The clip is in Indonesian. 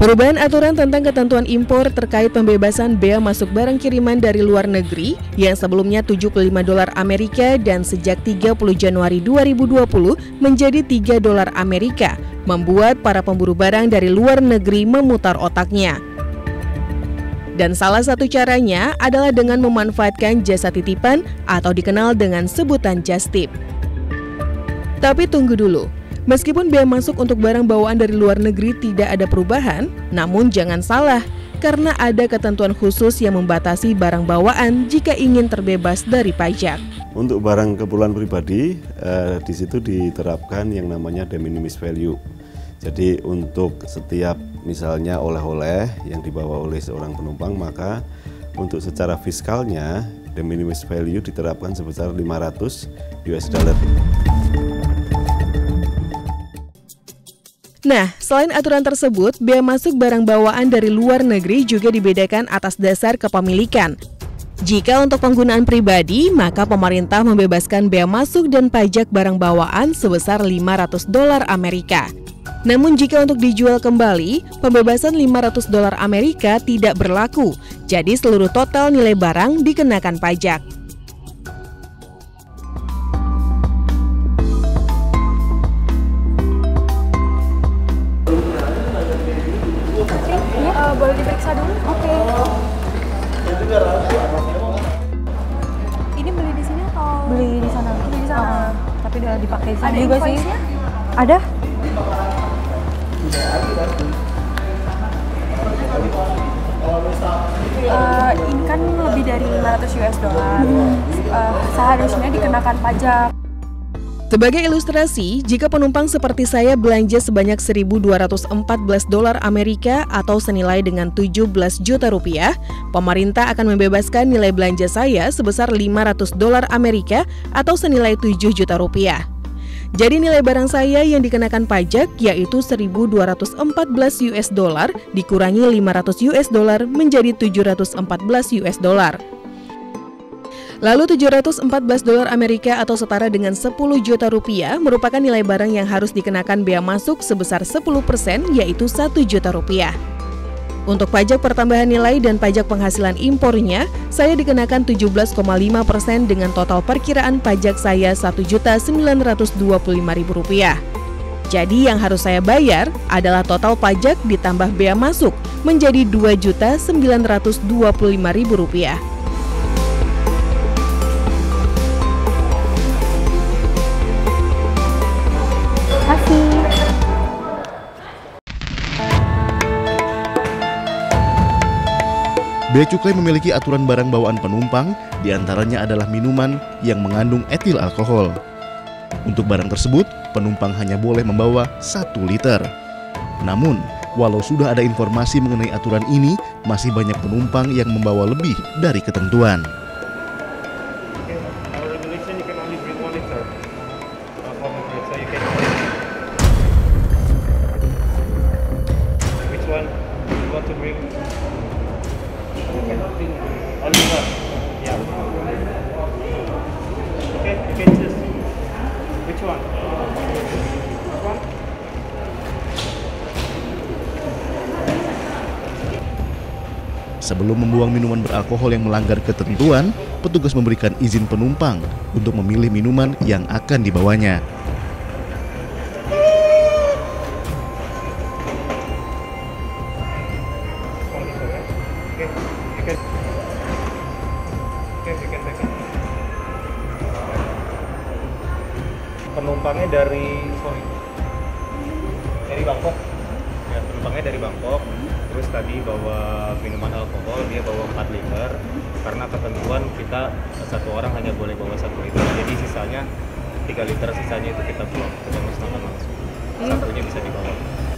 Perubahan aturan tentang ketentuan impor terkait pembebasan bea masuk barang kiriman dari luar negeri yang sebelumnya $75 Amerika dan sejak 30 Januari 2020 menjadi $3 Amerika membuat para pemburu barang dari luar negeri memutar otaknya. Dan salah satu caranya adalah dengan memanfaatkan jasa titipan atau dikenal dengan sebutan just tip. Tapi tunggu dulu. Meskipun bea masuk untuk barang bawaan dari luar negeri tidak ada perubahan, namun jangan salah, karena ada ketentuan khusus yang membatasi barang bawaan jika ingin terbebas dari pajak. Untuk barang keperluan pribadi, di situ diterapkan yang namanya de minimis value. Jadi untuk setiap misalnya oleh-oleh yang dibawa oleh seorang penumpang, maka untuk secara fiskalnya de minimis value diterapkan sebesar $500. Nah, selain aturan tersebut, bea masuk barang bawaan dari luar negeri juga dibedakan atas dasar kepemilikan. Jika untuk penggunaan pribadi, maka pemerintah membebaskan bea masuk dan pajak barang bawaan sebesar $500 Amerika. Namun jika untuk dijual kembali, pembebasan $500 Amerika tidak berlaku. Jadi seluruh total nilai barang dikenakan pajak. Boleh diperiksa dulu? Oke. Ini beli di sini atau? Beli di sana. Beli di sana. Tapi udah dipakai sini juga sih. Ada? Ini kan lebih dari $500. Seharusnya dikenakan pajak. Sebagai ilustrasi, jika penumpang seperti saya belanja sebanyak $1.214 Amerika atau senilai dengan 17 juta rupiah, pemerintah akan membebaskan nilai belanja saya sebesar $500 Amerika atau senilai 7 juta rupiah. Jadi nilai barang saya yang dikenakan pajak yaitu $1.214 dikurangi $500 menjadi $714. Lalu $714 Amerika atau setara dengan 10 juta rupiah merupakan nilai barang yang harus dikenakan bea masuk sebesar 10% yaitu 1 juta rupiah. Untuk pajak pertambahan nilai dan pajak penghasilan impornya, saya dikenakan 17,5% dengan total perkiraan pajak saya Rp1.925.000. Jadi yang harus saya bayar adalah total pajak ditambah bea masuk menjadi Rp2.925.000. Bea Cukai memiliki aturan barang bawaan penumpang, diantaranya adalah minuman yang mengandung etil alkohol. Untuk barang tersebut, penumpang hanya boleh membawa 1 liter. Namun, walau sudah ada informasi mengenai aturan ini, masih banyak penumpang yang membawa lebih dari ketentuan. Sebelum membuang minuman beralkohol yang melanggar ketentuan, petugas memberikan izin penumpang untuk memilih minuman yang akan dibawanya. Penumpangnya dari Bangkok. Ya, penumpangnya dari Bangkok. Terus tadi bawa minuman alkohol, dia bawa 4 liter. Karena ketentuan kita satu orang hanya boleh bawa 1 liter. Jadi sisanya 3 liter sisanya itu kita buang, kita musnahkan langsung. Satunya bisa dibawa.